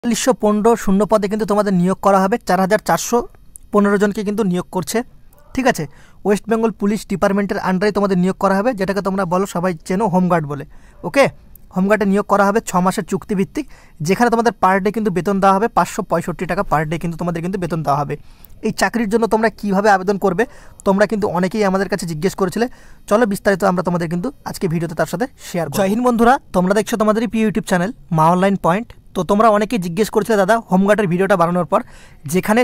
৪১১৫ শূন্য পদে কিন্তু তোমাদের নিয়োগ করা হবে। ৪,৪১৫ জনকে কিন্তু নিয়োগ করছে। ঠিক আছে, ওয়েস্ট বেঙ্গল পুলিশ ডিপার্টমেন্টের আন্ডারে তোমাদের নিয়োগ করা হবে, যেটাকে তোমরা বলো সবাই চেনো হোমগার্ড বলে। ওকে, হোমগার্ডে নিয়োগ করা হবে 6 মাসের চুক্তিভিত্তিক, যেখানে তোমাদের পার ডে কিন্তু বেতন দেওয়া হবে 565 টাকা পার ডে কিন্তু তোমাদের কিন্তু বেতন দেওয়া হবে। এই চাকরির জন্য তোমরা কীভাবে আবেদন করবে তোমরা কিন্তু অনেকেই আমাদের কাছে জিজ্ঞেস করেছিলে। চলো বিস্তারিত আমরা তোমাদের কিন্তু আজকে ভিডিওতে তার সাথে শেয়ার করব। জয় হিন্দ বন্ধুরা, তোমরা দেখছো তোমাদের প্রিয় YouTube channel Maa online point. তো তোমরা অনেকেই জিজ্ঞেস করেছিলে দাদা হোমগার্ডের ভিডিওটা বানানোর পর, যেখানে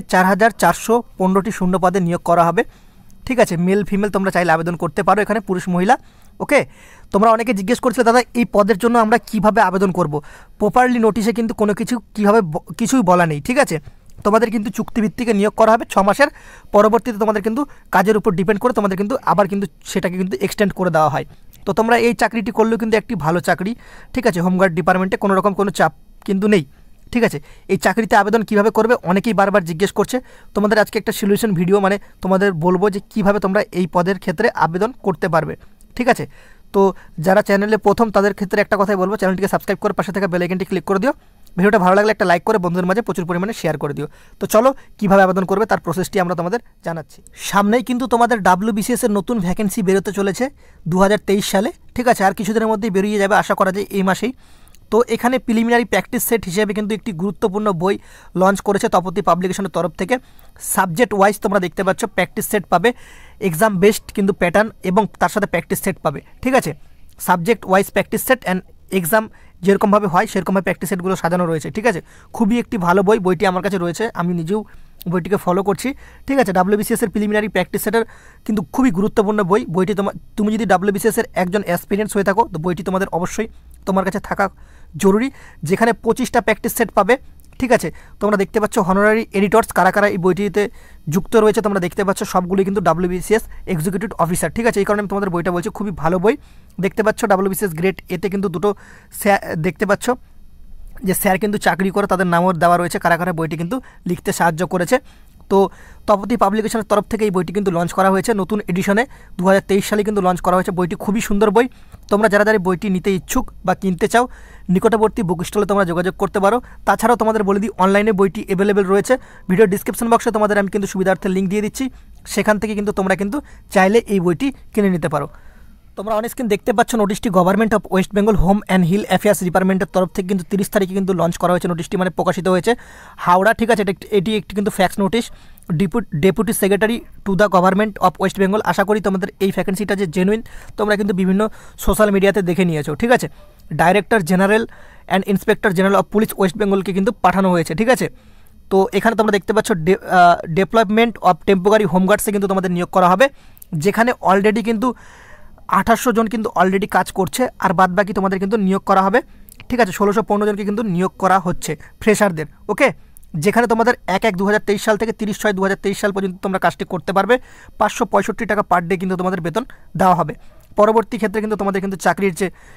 4,415টি শূন্য পদে নিয়োগ করা হবে। ঠিক আছে, মেল ফিমেল তোমরা চাইলে আবেদন করতে পারো, এখানে পুরুষ মহিলা। ওকে, তোমরা অনেকে জিজ্ঞেস করছিলে দাদা এই পদের জন্য আমরা কিভাবে আবেদন করব। প্রপারলি নোটিশে কিন্তু কোনো কিছু কীভাবে কিছুই বলা নেই। ঠিক আছে, তোমাদের কিন্তু চুক্তিভিত্তিকে নিয়োগ করা হবে 6 মাসের, পরবর্তীতে তোমাদের কিন্তু কাজের উপর ডিপেন্ড করে তোমাদের কিন্তু আবার কিন্তু সেটাকে কিন্তু এক্সটেন্ড করে দেওয়া হয়। তো তোমরা এই চাকরিটি করলেও কিন্তু একটি ভালো চাকরি। ঠিক আছে, হোমগার্ড ডিপার্টমেন্টে কোনো রকম কোনো চাপ কিন্তু নেই। ঠিক আছে, এই চাকরিতে আবেদন কিভাবে করবে অনেকেই বারবার জিজ্ঞেস করছে। তোমাদের আজকে একটা সলিউশন ভিডিও মানে তোমাদের বলবো যে কিভাবে তোমরা এই পদের ক্ষেত্রে আবেদন করতে পারবে। ঠিক আছে, তো যারা চ্যানেলে প্রথম তাদের ক্ষেত্রে একটা কথাই বলবো, চ্যানেলটিকে সাবস্ক্রাইব করে পাশে থাকা বেল আইকনটি ক্লিক করে দিও। ভিডিওটা ভালো লাগলে একটা লাইক করে বন্ধুদের মাঝে প্রচুর পরিমাণে শেয়ার করে দিও। তো চলো কীভাবে আবেদন করবে তার প্রসেসটি আমরা তোমাদের জানাচ্ছি। সামনেই কিন্তু তোমাদের WBCS এর নতুন ভ্যাকেন্সি বেরোতে চলেছে 2023 সালে। ঠিক আছে, আর কিছুদিনের মধ্যেই বেরিয়ে যাবে, আশা করা যায় এই মাসেই। তো এখানে প্রিলিমিনারি প্র্যাকটিস সেট হিসেবে কিন্তু একটি গুরুত্বপূর্ণ বই লঞ্চ করেছে তপতি পাবলিকেশনের তরফ থেকে। সাবজেক্ট ওয়াইজ তোমরা দেখতে পাচ্ছ প্র্যাকটিস সেট পাবে, এক্সাম বেসড কিন্তু প্যাটার্ন এবং তার সাথে প্র্যাকটিস সেট পাবে। ঠিক আছে, subject wise practice set and exam যেরকমভাবে হয় সেরকমভাবে প্র্যাকটিস সেটগুলো সাজানো রয়েছে। ঠিক আছে, খুবই একটি ভালো বই, বইটি আমার কাছে রয়েছে, আমি নিজেও বইটিকে ফলো করছি। ঠিক আছে, WBCS এর প্রিলিমিনারি প্র্যাকটিস সেটের কিন্তু খুবই গুরুত্বপূর্ণ বই। বইটি তুমি যদি WBCS এর একজন অ্যাসপিরেন্টস হয়ে থাকো তো বইটি তোমাদের অবশ্যই তোমার কাছে থাকা জরুরি, যেখানে 25টা প্র্যাকটিস সেট পাবে। ঠিক আছে, তোমরা দেখতে পাচ্ছ হনারারি এডিটর্স কারা কারা এই বইটিতে যুক্ত রয়েছে, তোমরা দেখতে পাচ্ছ সবগুলি কিন্তু WBCS এক্সিকিউটিভ অফিসার। ঠিক আছে, এই কারণে আমি তোমাদের বইটা বলছি, খুবই ভালো বই। দেখতে পাচ্ছ WBCS গ্রেড এতে কিন্তু দুটো স্যার দেখতে পাচ্ছ যে স্যার কিন্তু চাকরি করে, তাদের নামও দেওয়া রয়েছে কারা কারা বইটি কিন্তু লিখতে সাহায্য করেছে। তো তপতি পাবলিকেশনের তরফ থেকে এই বইটি কিন্তু লঞ্চ করা হয়েছে নতুন এডিশনে, 2023 সালে কিন্তু লঞ্চ করা হয়েছে। বইটি খুবই সুন্দর বই। তোমরা যারা যারা বইটি নিতে ইচ্ছুক বা কিনতে চাও নিকটবর্তী বুক স্টলে তোমরা যোগাযোগ করতে পারো। তাছাড়াও তোমাদের বলে দিই অনলাইনে বইটি অ্যাভেলেবেল রয়েছে। ভিডিও ডিসক্রিপশন বক্সে তোমাদের আমি কিন্তু সুবিধার্থে লিঙ্ক দিয়ে দিচ্ছি, সেখান থেকে কিন্তু তোমরা কিন্তু চাইলে এই বইটি কিনে নিতে পারো। তোমরা অন স্ক্রিন দেখতে পাচ্ছ নোটিশটি government of West Bengal home and hill affairs ডিপার্টমেন্টের তরফ থেকে কিন্তু 30 তারিখে কিন্তু লঞ্চ করা হয়েছে নোটিশটি, মানে প্রকাশিত হয়েছে হাওড়া। ঠিক আছে, এটি একটি কিন্তু fax notice, deputy secretary to the government of West Bengal. আশা করি তোমাদের এই ভ্যাকেন্সিটা যে জেনুইন তোমরা কিন্তু বিভিন্ন সোশ্যাল মিডিয়াতে দেখে নিয়েছো। ঠিক আছে, director general and inspector general of police West বেঙ্গলকে কিন্তু পাঠানো হয়েছে। ঠিক আছে, তো এখানে তোমরা দেখতে পাচ্ছ ডেভেলপমেন্ট অফ টেম্পোরারি হোমগার্ডসে কিন্তু তোমাদের নিয়োগ করা হবে, যেখানে অলরেডি কিন্তু 2800 জন কিন্তু অলরেডি কাজ করছে, আর বাদ বাকি তোমাদের কিন্তু নিয়োগ করা হবে। ঠিক আছে, 1615 জনকে কিন্তু নিয়োগ করা হচ্ছে ফ্রেশারদের। ওকে, যেখানে তোমাদের 1/1/2023 সাল থেকে 30/6/2023 সাল পর্যন্ত তোমরা কাজটি করতে পারবে। 565 টাকা পার ডে কিন্তু তোমাদের বেতন দেওয়া হবে। পরবর্তী ক্ষেত্রে কিন্তু তোমাদের কিন্তু চাকরির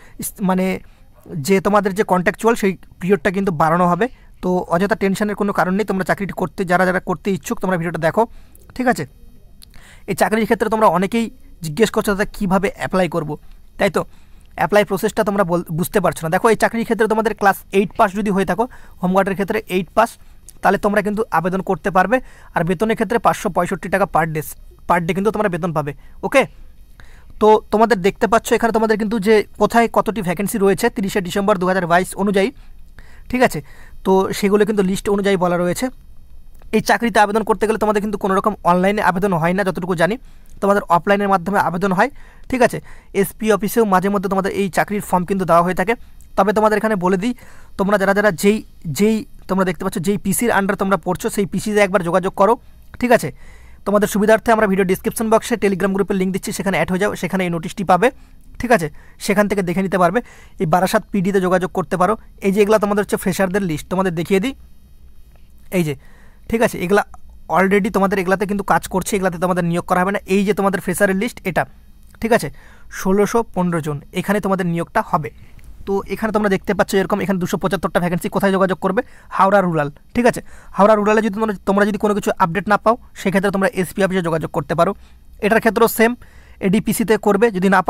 যে তোমাদের যে কন্ট্রাকচুয়াল সেই পিরিয়ডটা কিন্তু বাড়ানো হবে। তো অযথা টেনশনের কোনো কারণ নেই, তোমরা চাকরিটি করতে যারা যারা করতে ইচ্ছুক তোমরা ভিডিওটা দেখো। ঠিক আছে, এই চাকরির ক্ষেত্রে তোমরা অনেকেই জিজ্ঞেস করছো দাদা কীভাবে অ্যাপ্লাই করব, তাই তো অ্যাপ্লাই প্রসেসটা তোমরা বুঝতে পারছো না। দেখো এই চাকরির ক্ষেত্রে তোমাদের ক্লাস 8 পাস যদি হয়ে থাকো, হোমগার্ডের ক্ষেত্রে 8 পাস, তাহলে তোমরা কিন্তু আবেদন করতে পারবে। আর বেতনের ক্ষেত্রে 565 টাকা পার ডে কিন্তু তোমরা বেতন পাবে। ওকে, তো তোমাদের দেখতে পাচ্ছ এখানে তোমাদের কিন্তু যে কোথায় কতটি ভ্যাকেন্সি রয়েছে 30শে ডিসেম্বর 2022 অনুযায়ী। ঠিক আছে, তো সেগুলো কিন্তু লিস্ট অনুযায়ী বলা রয়েছে। এই চাকরিতে আবেদন করতে গেলে তোমাদের কিন্তু কোনো রকম অনলাইনে আবেদন হয় না, যতটুকু জানি তোমাদের অফলাইনের মাধ্যমে আবেদন হয়। ঠিক আছে, SP অফিসেও মাঝে মধ্যে তোমাদের এই চাকরির ফর্ম কিন্তু দেওয়া হয়ে থাকে। তবে তোমাদের এখানে বলে দিই, তোমরা যারা যারা যেই তোমরা দেখতে পাচ্ছ যেই পিসির আন্ডার তোমরা পড়ছো সেই পিসিতে একবার যোগাযোগ করো। ঠিক আছে, তোমাদের সুবিধার্থে আমরা ভিডিও ডিসক্রিপশন বক্সে টেলিগ্রাম গ্রুপের লিঙ্ক দিচ্ছি, সেখানে অ্যাড হয়ে যাও, সেখানে এই নোটিশটি পাবে। ঠিক আছে, সেখান থেকে দেখে নিতে পারবে। এই 12/7 PDতে যোগাযোগ করতে পারো। এই যে এগুলো তোমাদের হচ্ছে ফ্রেশারদের লিস্ট, তোমাদের দেখিয়ে দিই এই যে। ঠিক আছে, এগুলা অলরেডি তোমাদের এগুলাতে কিন্তু কাজ করছে, এগুলাতে তোমাদের নিয়োগ করা হবে না। এই যে তোমাদের ফ্রেশারের লিস্ট এটা, ঠিক আছে, 1615 জন এখানে তোমাদের নিয়োগটা হবে। তো এখানে তোমরা দেখতে পাচ্ছ এরকম এখানে 275টা ভ্যাকেন্সি। কোথায় যোগাযোগ করবে? হাওড়া রুরাল। ঠিক আছে, হাওড়া রুরালে যদি তোমরা যদি কোনো কিছু আপডেট না পাও সেক্ষেত্রে তোমরা SP অফিসে যোগাযোগ করতে পারো। এটার ক্ষেত্রেও সেম, ADPCতে করবে, যদি না পাও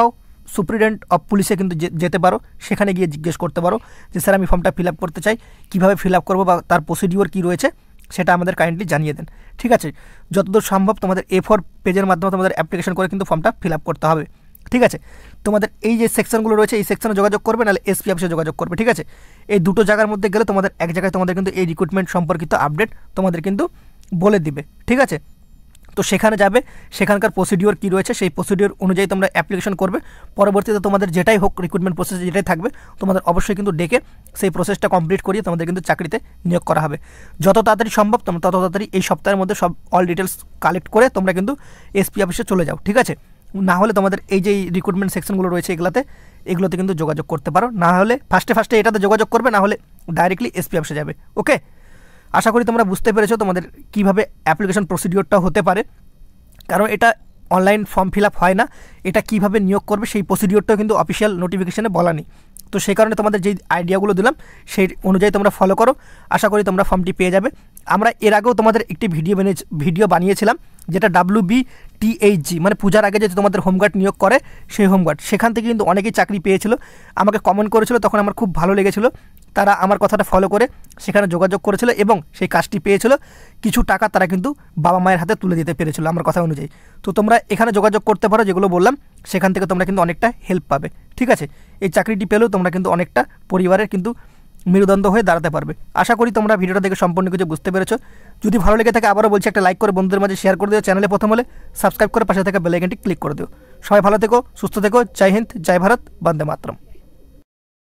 সুপ্রিটেন্ডেন্ট অফ পুলিশে কিন্তু যেতে পারো, সেখানে গিয়ে জিজ্ঞেস করতে পারো যে স্যার আমি ফর্মটা ফিল আপ করতে চাই, কীভাবে ফিল আপ করবো বা তার প্রসিডিওর কী রয়েছে সেটা আমাদের কাইন্ডলি জানিয়ে দেন। ঠিক আছে, যতদূর সম্ভব তোমাদের A4 পেজের মাধ্যমে তোমাদের অ্যাপ্লিকেশন করে কিন্তু ফর্মটা ফিল আপ করতে হবে। ঠিক আছে, তোমাদের এই যে সেকশনগুলো রয়েছে এই সেকশনে যোগাযোগ করবে, নাহলে এসপি অফিসে যোগাযোগ করবে। ঠিক আছে, এই দুটো জায়গার মধ্যে গেলে তোমাদের এক জায়গায় তোমাদের কিন্তু এই রিক্রুটমেন্ট সম্পর্কিত আপডেট তোমাদের কিন্তু বলে দিবে। ঠিক আছে, তো সেখানে যাবে, সেখানকার প্রসিডিওর কী রয়েছে সেই প্রসিডিওর অনুযায়ী তোমরা অ্যাপ্লিকেশন করবে। পরবর্তীতে তোমাদের যেটাই হোক রিক্রুটমেন্ট প্রসেস যেটাই থাকবে তোমাদের অবশ্যই কিন্তু ডেকে সেই প্রসেসটা কমপ্লিট করিয়ে তোমাদের কিন্তু চাকরিতে নিয়োগ করা হবে। যত তাড়াতাড়ি সম্ভব তোমরা তত তাড়াতাড়ি এই সপ্তাহের মধ্যে সব অল ডিটেলস কালেক্ট করে তোমরা কিন্তু এসপি অফিসে চলে যাও। ঠিক আছে, না হলে তোমাদের এই যে রিক্রুটমেন্ট সেকশনগুলো রয়েছে এগুলোতে কিন্তু যোগাযোগ করতে পারো, না হলে ফার্স্টে এটাতে যোগাযোগ করবে, না হলে ডাইরেক্টলি এসপি অফিসে যাবে। ওকে, আশা করি তোমরা বুঝতে পেরেছো তোমাদের কীভাবে অ্যাপ্লিকেশন প্রসিডিওরটা হতে পারে, কারণ এটা অনলাইন ফর্ম ফিল আপ হয় না, এটা কীভাবে নিয়োগ করবে সেই প্রসিডিওরটাও কিন্তু অফিসিয়াল নোটিফিকেশানে বলা নেই। তো সেই কারণে তোমাদের যেই আইডিয়াগুলো দিলাম সেই অনুযায়ী তোমরা ফলো করো, আশা করি তোমরা ফর্মটি পেয়ে যাবে। আমরা এর আগেও তোমাদের একটি ভিডিও বানিয়েছিলাম যেটা WBTHG মানে পূজার আগে যে তোমাদের হোমগার্ড নিয়োগ করে সেই হোমগার্ড, সেখান থেকে কিন্তু অনেকেই চাকরি পেয়েছিল, আমাকে কমেন্ট করেছিল, তখন আমার খুব ভালো লেগেছিল। তারা আমার কথাটা ফলো করে সেখানে যোগাযোগ করেছিল এবং সেই কাজটি পেয়েছিল, কিছু টাকা তারা কিন্তু বাবা মায়ের হাতে তুলে দিতে পেরেছিল আমার কথা অনুযায়ী। তো তোমরা এখানে যোগাযোগ করতে পারো, যেগুলো বললাম সেখান থেকে তোমরা কিন্তু অনেকটা হেল্প পাবে। ঠিক আছে, এই চাকরিটি পেলেও তোমরা কিন্তু অনেকটা পরিবারের কিন্তু মেরুদণ্ড হয়ে দাঁড়াতে পারবে। আশা করি তোমরা ভিডিওটা দেখে সম্পূর্ণ কিছু বুঝতে পেরেছো। যদি ভালো লেগে থাকে আবারও বলছি একটা লাইক করে বন্ধুদের মাঝে শেয়ার করে দিও, চ্যানেলে প্রথম হলে সাবস্ক্রাইব করে পাশে থাকা বেল আইকনটি ক্লিক করে দিও। সবাই ভালো থেকো, সুস্থ থেকো, জয় হিন্দ, জয় ভারত, বন্দে মাতরম।